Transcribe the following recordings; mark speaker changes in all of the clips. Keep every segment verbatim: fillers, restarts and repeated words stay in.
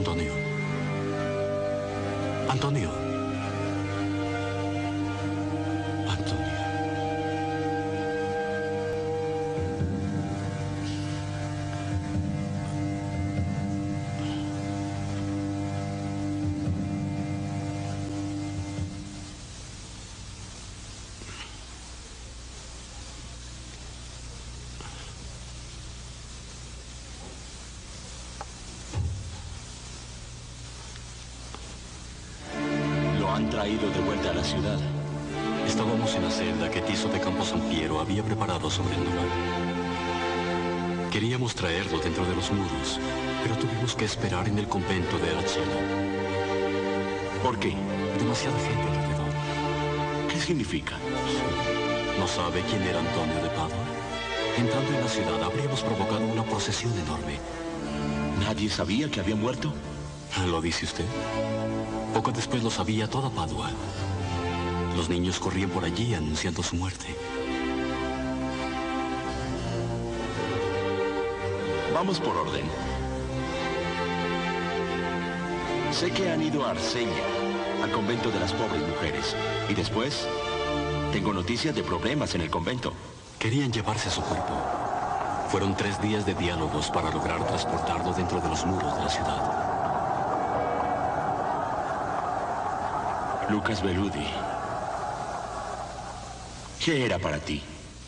Speaker 1: Antonio. Antonio. Antonio.
Speaker 2: Han traído de vuelta a la ciudad.
Speaker 1: Estábamos en la celda que Tiso de Camposampiero había preparado sobre el lugar. Queríamos traerlo dentro de los muros, pero tuvimos que esperar en el convento de Arachelo.
Speaker 2: ¿Por qué?
Speaker 1: Demasiada gente alrededor.
Speaker 2: ¿Qué significa?
Speaker 1: ¿No sabe quién era Antonio de Padua? Entrando en la ciudad habríamos provocado una procesión enorme.
Speaker 2: ¿Nadie sabía que había muerto?
Speaker 1: ¿Lo dice usted? Poco después lo sabía toda Padua. Los niños corrían por allí anunciando su muerte.
Speaker 2: Vamos por orden. Sé que han ido a Arceña, al convento de las pobres mujeres. Y después, tengo noticias de problemas en el convento.
Speaker 1: Querían llevarse su cuerpo. Fueron tres días de diálogos para lograr transportarlo dentro de los muros de la ciudad.
Speaker 2: Lucas Veludi, ¿qué era para ti?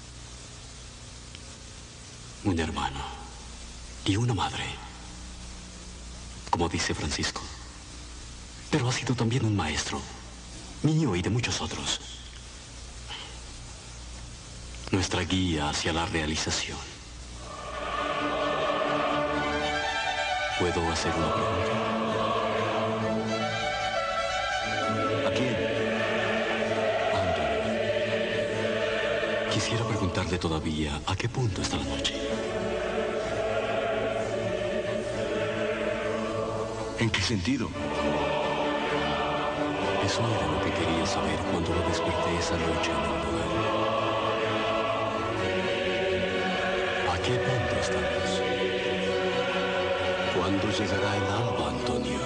Speaker 1: Un hermano y una madre, como dice Francisco. Pero ha sido también un maestro, mío y de muchos otros. Nuestra guía hacia la realización. ¿Puedo hacer una pregunta? Quisiera preguntarle todavía a qué punto está la noche.
Speaker 2: ¿En qué sentido?
Speaker 1: Eso era lo que quería saber cuando lo desperté esa noche en el lugar. ¿A qué punto estamos? ¿Cuándo llegará el alba, Antonio?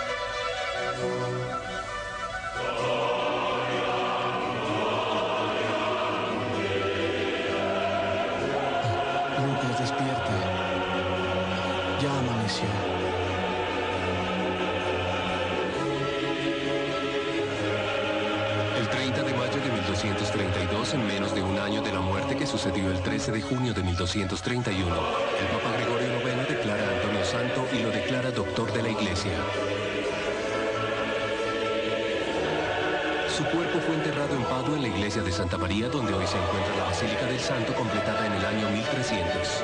Speaker 3: Lucas, despierta. Ya amaneció.
Speaker 4: El treinta de mayo de mil doscientos treinta y dos, en menos de un año de la muerte que sucedió el trece de junio de mil doscientos treinta y uno, el Papa Gregorio noveno declara a Antonio santo y lo declara doctor de la Iglesia. Su cuerpo fue enterrado en Padua en la iglesia de Santa María, donde hoy se encuentra la Basílica del Santo, completada en el año mil trescientos.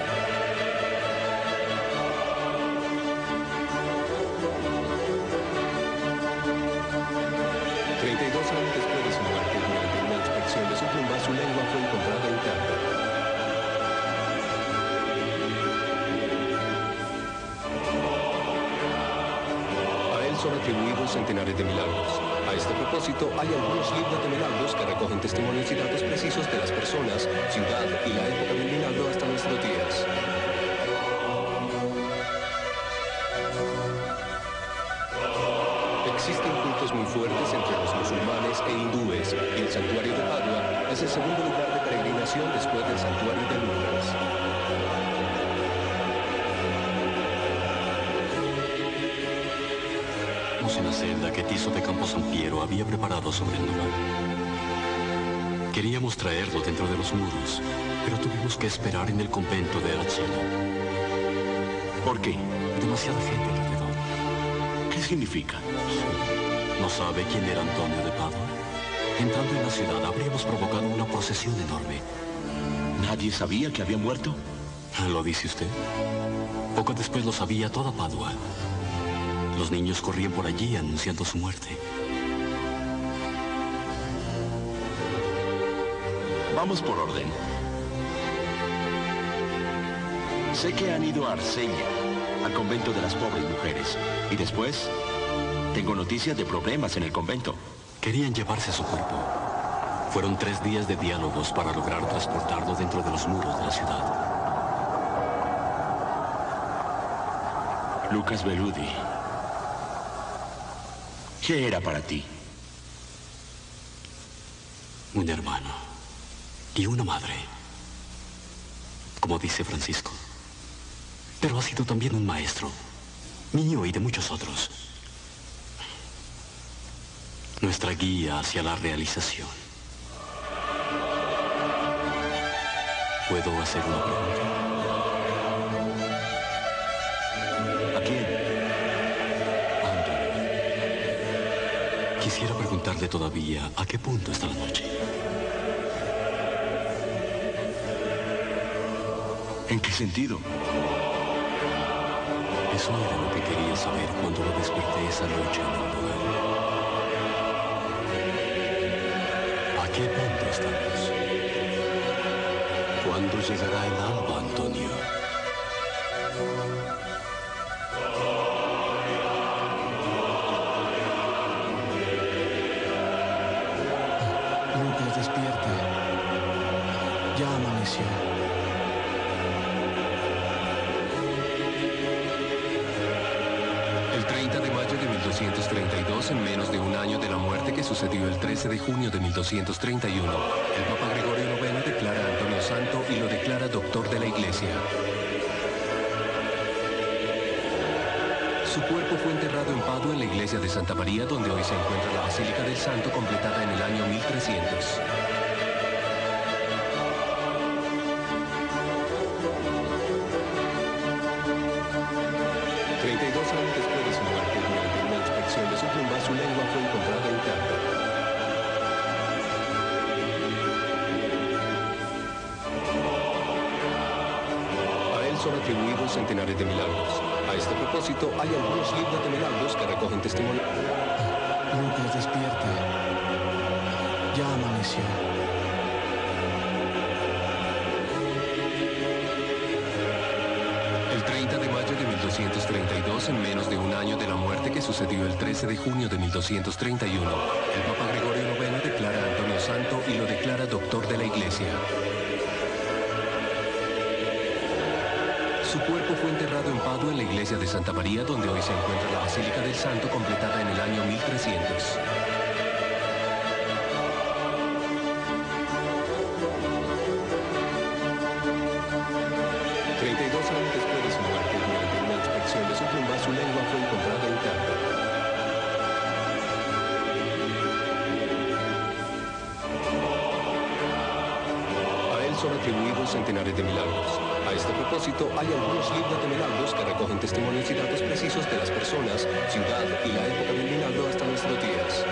Speaker 4: treinta y dos años después de su muerte, durante una inspección de su tumba, su lengua fue encontrada intacta. A él son atribuidos centenares de milagros. A este propósito, hay algunos libros de milagros que recogen testimonios y datos precisos de las personas, ciudad y la época del milagro hasta nuestros días. Existen cultos muy fuertes entre los musulmanes e hindúes, y el santuario de Padua es el segundo lugar de peregrinación después del santuario de Lourdes.
Speaker 1: En la celda que Tiso de Camposampiero había preparado sobre el lugar. Queríamos traerlo dentro de los muros, pero tuvimos que esperar en el convento de Arachelo.
Speaker 2: ¿Por qué?
Speaker 1: Demasiada gente alrededor.
Speaker 2: ¿Qué significa?
Speaker 1: ¿No sabe quién era Antonio de Padua? Entrando en la ciudad habríamos provocado una procesión enorme.
Speaker 2: ¿Nadie sabía que había muerto?
Speaker 1: ¿Lo dice usted? Poco después lo sabía toda Padua. Los niños corrían por allí anunciando su muerte.
Speaker 2: Vamos por orden. Sé que han ido a Arceña, al convento de las pobres mujeres. Y después, tengo noticias de problemas en el convento.
Speaker 1: Querían llevarse su cuerpo. Fueron tres días de diálogos para lograr transportarlo dentro de los muros de la ciudad.
Speaker 2: Lucas Veludi, ¿Qué era para ti?
Speaker 1: Un hermano y una madre, como dice Francisco. Pero ha sido también un maestro, mío y de muchos otros. Nuestra guía hacia la realización. ¿Puedo hacer una pregunta?
Speaker 2: ¿A quién?
Speaker 1: Anton. Quisiera preguntarle todavía a qué punto está la noche.
Speaker 2: ¿En qué sentido?
Speaker 1: Eso era lo que quería saber cuando lo desperté esa noche en el lugar. ¿A qué punto estamos? ¿Cuándo llegará el alba, Antonio?
Speaker 3: Lucas, despierta. Ya amaneció.
Speaker 4: El treinta de mayo de mil doscientos treinta y dos, en menos de un año de la muerte que sucedió el trece de junio de mil doscientos treinta y uno, el Papa Gregorio noveno declara a Antonio santo y lo declara doctor de la Iglesia. Su cuerpo fue enterrado en Padua en la iglesia de Santa María, donde hoy se encuentra la Basílica del Santo, completada en el año mil trescientos. treinta y dos años después de su muerte, durante una inspección de su tumba, su lengua fue encontrada intacta. A él son atribuidos centenares de milagros. A este propósito, hay algunos libros de milagros que recogen testimonio.
Speaker 3: Lucas, despierta. Ya amaneció.
Speaker 4: El treinta de mayo de mil doscientos treinta y dos, en menos de un año de la muerte que sucedió el trece de junio de mil doscientos treinta y uno, el Papa Gregorio noveno declara a Antonio santo y lo declara doctor de la Iglesia. Su cuerpo fue enterrado en Padua en la iglesia de Santa María, donde hoy se encuentra la Basílica del Santo, completada en el año mil trescientos. treinta y dos años después de su muerte, durante una inspección de su tumba, su lengua fue encontrada intacta. A él son atribuidos centenares de milagros. A este propósito, hay algunos libros de milagros que recogen testimonios y datos precisos de las personas, ciudad y la época del milagro hasta nuestros días.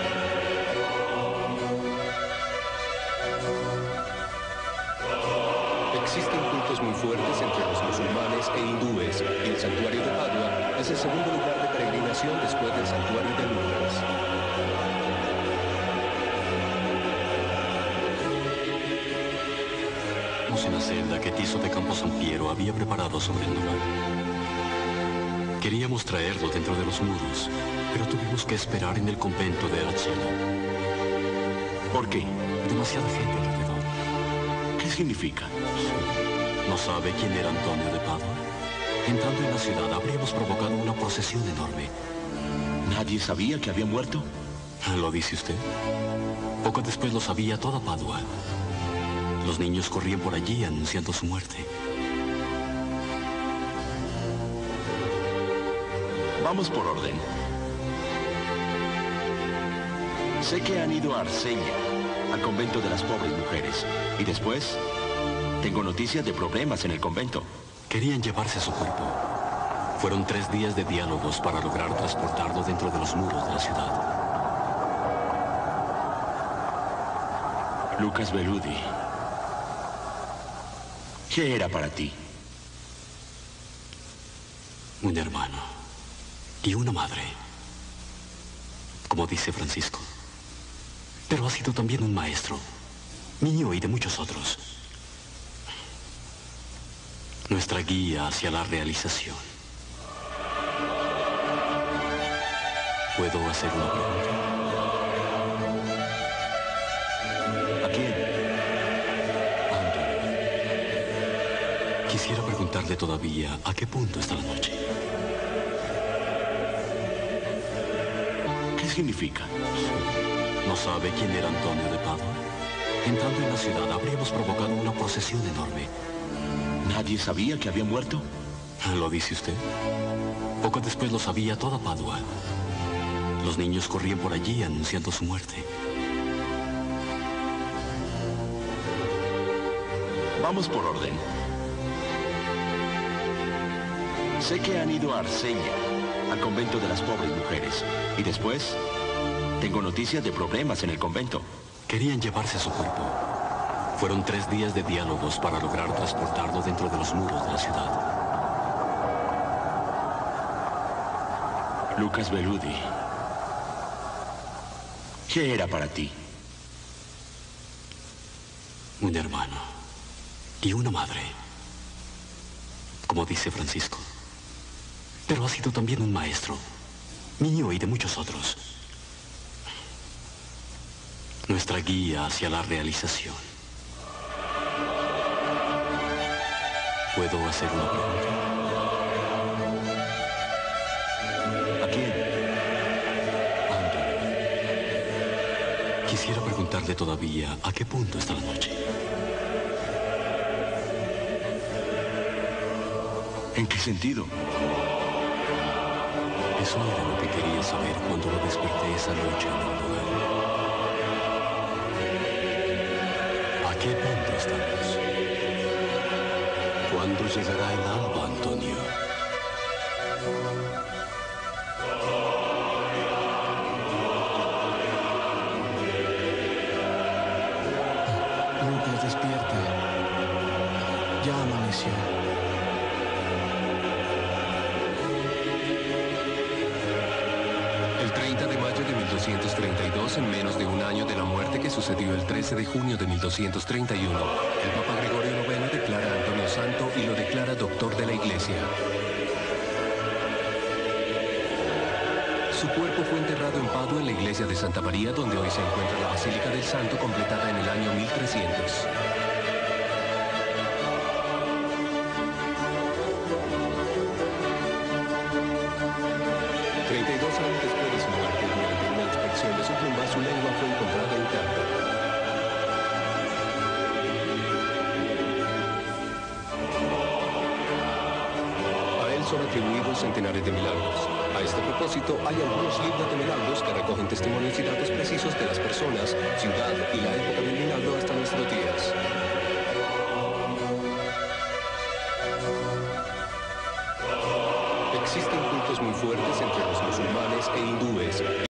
Speaker 4: Existen cultos muy fuertes entre los musulmanes e hindúes, y el santuario de Padua es el segundo lugar de peregrinación después del santuario de Lourdes.
Speaker 1: En la celda que Tiso de Campo Sampiero había preparado sobre el lugar. Queríamos traerlo dentro de los muros, pero tuvimos que esperar en el convento de Aracelo.
Speaker 2: ¿Por qué?
Speaker 1: Demasiada gente alrededor.
Speaker 2: ¿Qué significa?
Speaker 1: ¿No sabe quién era Antonio de Padua? Entrando en la ciudad habríamos provocado una procesión enorme.
Speaker 2: ¿Nadie sabía que había muerto?
Speaker 1: ¿Lo dice usted? Poco después lo sabía toda Padua. Los niños corrían por allí anunciando su muerte.
Speaker 2: Vamos por orden. Sé que han ido a Arceña, al convento de las pobres mujeres. Y después, tengo noticias de problemas en el convento.
Speaker 1: Querían llevarse su cuerpo. Fueron tres días de diálogos para lograr transportarlo dentro de los muros de la ciudad.
Speaker 2: Lucas Veludi. ¿Qué era para ti?
Speaker 1: Un hermano y una madre, como dice Francisco. Pero ha sido también un maestro, mío y de muchos otros. Nuestra guía hacia la realización. ¿Puedo hacer una pregunta?
Speaker 2: ¿A quién?
Speaker 1: Quisiera preguntarle todavía a qué punto está la noche.
Speaker 2: ¿Qué significa?
Speaker 1: ¿No sabe quién era Antonio de Padua? Entrando en la ciudad habríamos provocado una procesión enorme.
Speaker 2: ¿Nadie sabía que había muerto?
Speaker 1: ¿Lo dice usted? Poco después lo sabía toda Padua. Los niños corrían por allí anunciando su muerte.
Speaker 2: Vamos por orden. Sé que han ido a Arceña, al convento de las pobres mujeres. Y después, tengo noticias de problemas en el convento.
Speaker 1: Querían llevarse su cuerpo. Fueron tres días de diálogos para lograr transportarlo dentro de los muros de la ciudad.
Speaker 2: Lucas Beludi, ¿qué era para ti?
Speaker 1: Un hermano y una madre, como dice Francisco. Pero ha sido también un maestro, mío y de muchos otros. Nuestra guía hacia la realización. ¿Puedo hacer una pregunta?
Speaker 2: ¿A quién?
Speaker 1: Andrew. Quisiera preguntarle todavía a qué punto está la noche.
Speaker 2: ¿En qué sentido?
Speaker 1: Eso era lo que quería saber cuando lo desperté esa noche en el lugar. ¿A qué punto estamos? ¿Cuándo llegará el alba, Antonio?
Speaker 3: Lucas, despierta. Ya amaneció.
Speaker 4: El treinta de mayo de mil doscientos treinta y dos, en menos de un año de la muerte que sucedió el trece de junio de mil doscientos treinta y uno, el Papa Gregorio noveno declara a Antonio santo y lo declara doctor de la Iglesia. Su cuerpo fue enterrado en Padua, en la iglesia de Santa María, donde hoy se encuentra la Basílica del Santo, completada en el año mil trescientos. treinta y dos años después de su muerte, durante una inspección de su tumba, su lengua fue encontrada intacta. A él son atribuidos centenares de milagros. A este propósito, hay algunos libros de milagros que recogen testimonios y datos precisos de las personas, ciudad y la época del milagro hasta nuestros días. Existen cultos muy fuertes entre los musulmanes